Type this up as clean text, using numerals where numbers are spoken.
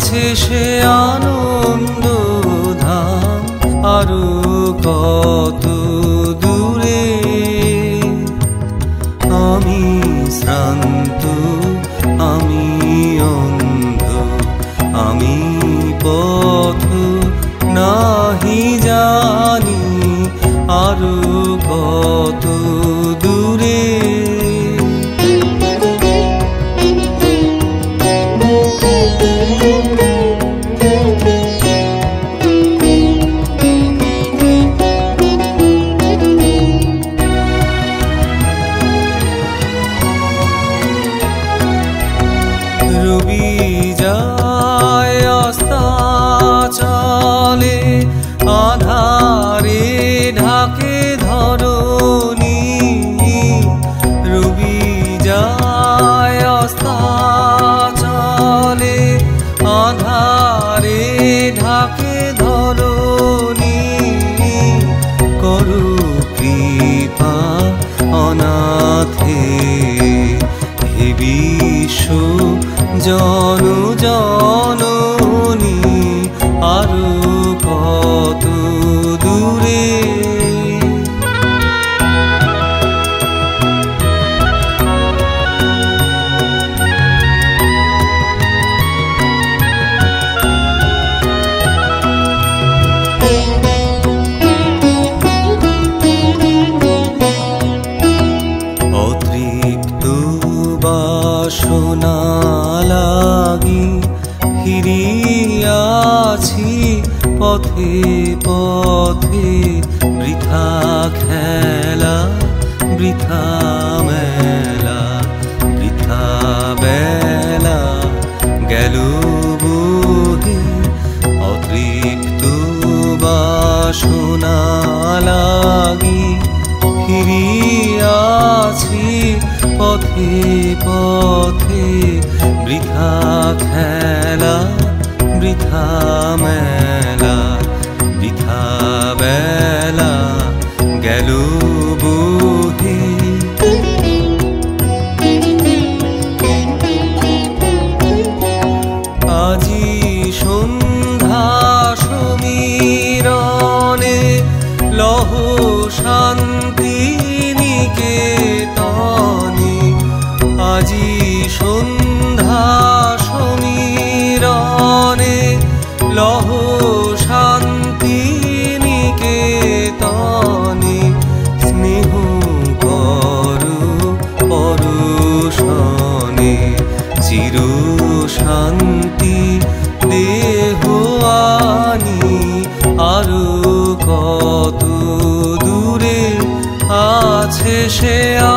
আছে সে আনন্দ ধাম আরো কত দূরে। আমি শ্রান্ত, আমি অন্ধ, আমি পথ নাহি জানি আরো কত দূরে। রবি যায় অস্তাচলে, আধারে ঢাকে ধরণী। রবি যায় অস্তাচলে, আধারে ঢাকে ধরণী। করু কৃপা অনাথে, হে বিশ্ব জন জননী আরো কত দূরে। অতৃপ্ত বাসনা লাগি ফিরিয়াছি পথে পথে। বৃথা খেলা, বৃথা মেলা, বৃথা বেলা গেল বহে। অতৃপ্ত বাসনা লাগি ফিরিয়াছি পথে পথে। বৃথা খেলা, বৃথা মেলা, বৃথা বেলা গেল বহে। আজি সন্ধ্যা সমীরণে লহ শান্তি নিকেতনে। আজি সন্ধ্যা সমীরণে লহ শান্তি নিকেতনে। স্নেহ করো পরশনে, চির শান্তি দেহ আনি আরো কত দূরে আছে সে